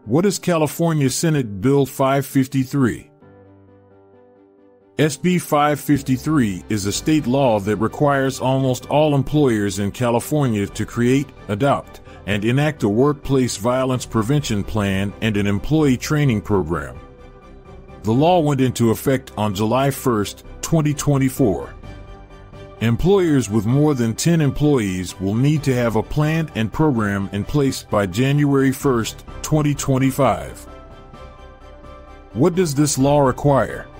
What is California Senate Bill 553? SB 553 is a state law that requires almost all employers in California to create, adopt, and enact a workplace violence prevention plan and an employee training program. The law went into effect on July 1, 2024. Employers with more than 10 employees will need to have a plan and program in place by January 1, 2025. What does this law require?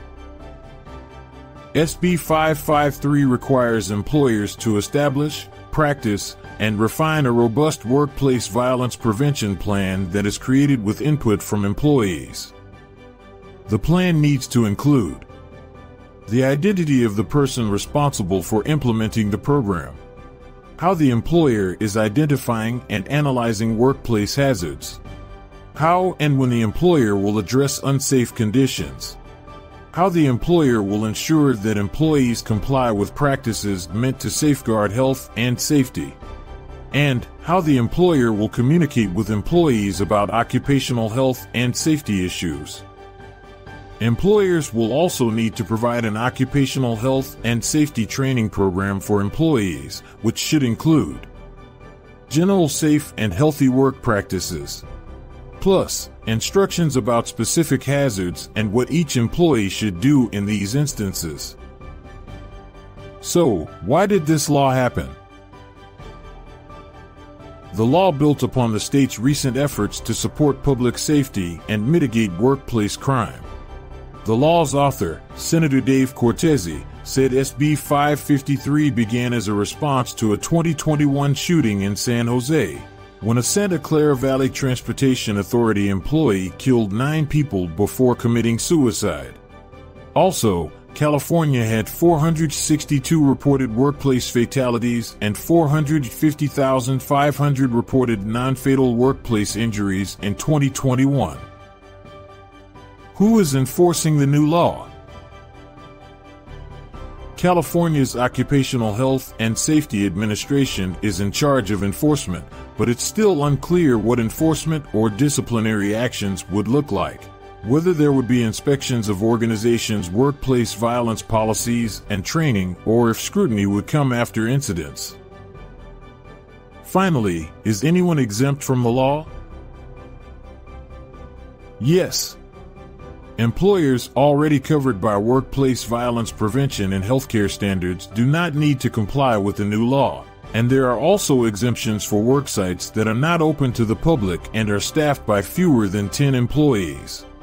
SB 553 requires employers to establish, practice, and refine a robust workplace violence prevention plan that is created with input from employees. The plan needs to include the identity of the person responsible for implementing the program, how the employer is identifying and analyzing workplace hazards, how and when the employer will address unsafe conditions, how the employer will ensure that employees comply with practices meant to safeguard health and safety, and how the employer will communicate with employees about occupational health and safety issues. Employers will also need to provide an occupational health and safety training program for employees, which should include general safe and healthy work practices, plus instructions about specific hazards and what each employee should do in these instances. So, why did this law happen? The law built upon the state's recent efforts to support public safety and mitigate workplace crime. The law's author, Senator Dave Cortese, said SB 553 began as a response to a 2021 shooting in San Jose, when a Santa Clara Valley Transportation Authority employee killed 9 people before committing suicide. Also, California had 462 reported workplace fatalities and 450,500 reported non-fatal workplace injuries in 2021. Who is enforcing the new law? California's Occupational Health and Safety Administration is in charge of enforcement, but it's still unclear what enforcement or disciplinary actions would look like, whether there would be inspections of organizations' workplace violence policies and training, or if scrutiny would come after incidents. Finally, is anyone exempt from the law? Yes. Employers already covered by workplace violence prevention and healthcare standards do not need to comply with the new law, and there are also exemptions for worksites that are not open to the public and are staffed by fewer than 10 employees.